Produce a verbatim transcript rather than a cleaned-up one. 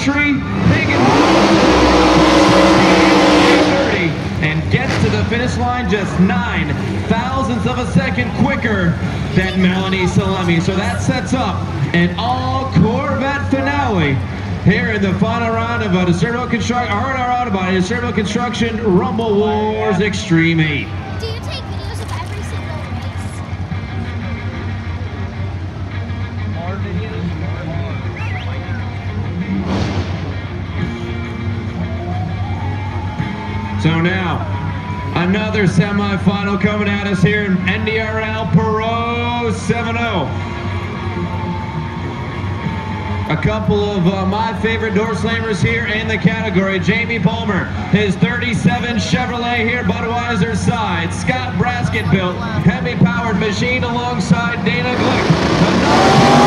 entry, big thirty, and gets to the finish line just nine thousandths of a second quicker than Melanie Salemi. So that sets up an all Corvette finale here in the final round of a Disturbed Construction, or our Autobody Disturbed Construction Rumble Wars Extreme eight. Do you take videos of every single race? More videos, more, more. So now, another semifinal coming at us here in N D R L Pro seven oh. A couple of uh, my favorite door slammers here in the category. Jamie Palmer, his thirty-seven Chevrolet here, Budweiser side. Scott Braskett built, heavy powered machine alongside Dana Glick. Another